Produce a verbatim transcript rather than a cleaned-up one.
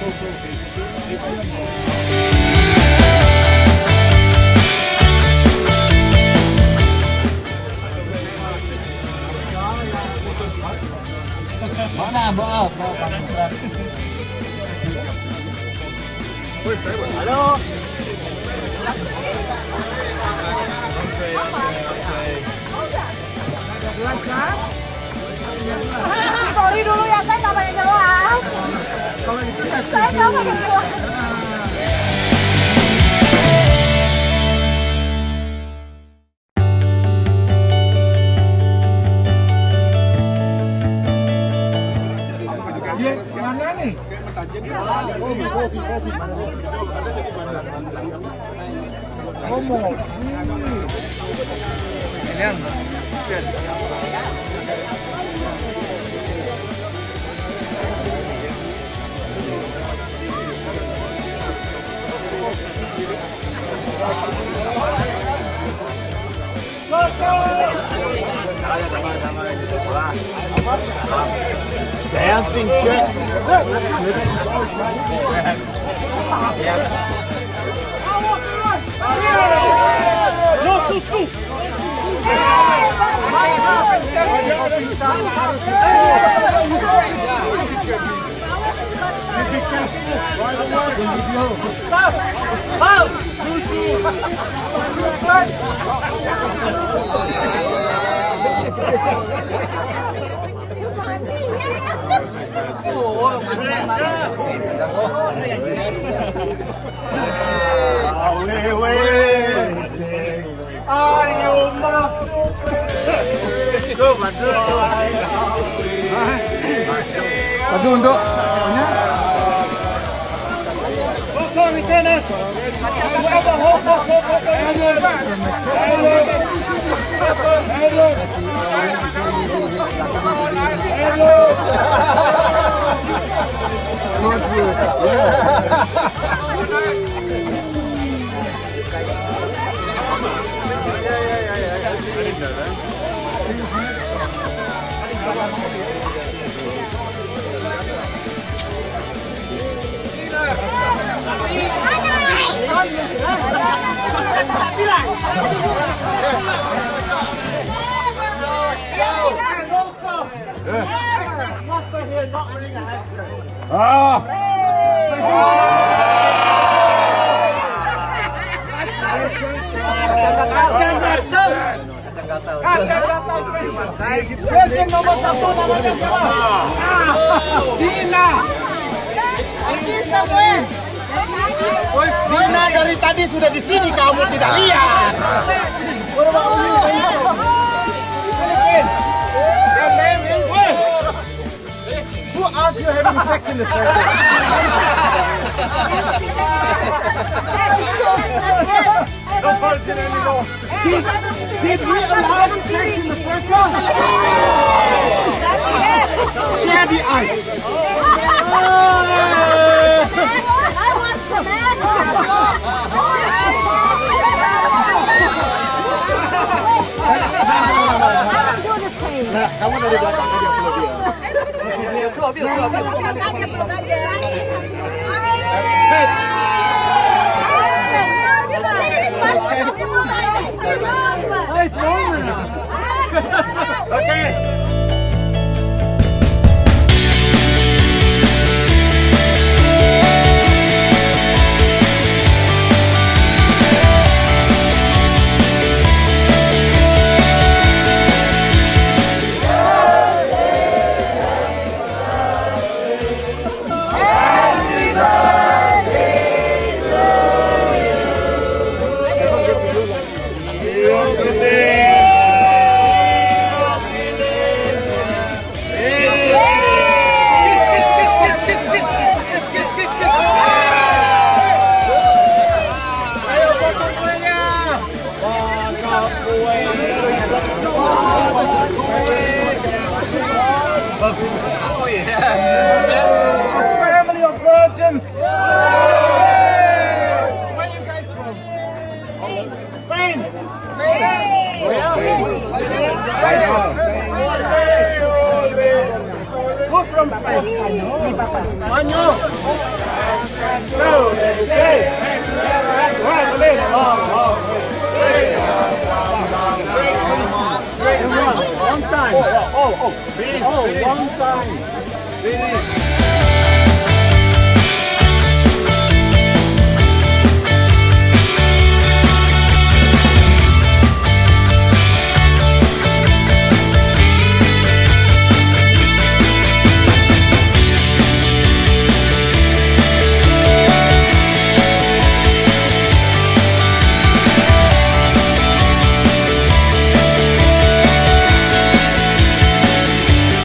Mana bawa bawa pangkat. Halo. Jelas kan? Sorry dulu ya, saya nggak pakai jelas. Kalau itu saya Saya nggak pakai jelas. Dia mana nih? Kopi, kopi, kopi. Komo. Kalian. Dancing jet. No susu. Ayo masuk. Tuh, bantu. Aduh, untuk. Hoko di tenis. Hoko, hoko, hoko. Ah. Legend nomor satu namanya siapa? Dina. Dina dari tadi sudah di sini, kamu tidak lihat. Philippines. Your name is. Who asked you having sex in the circle? The virgin anymore. Did, did we allow sex in the circle? Share the ice. I want some Nah, kamu dari belakang aja peluk dia. Peluk aja, peluk aja. Okay. Oh yeah. Family of virgins.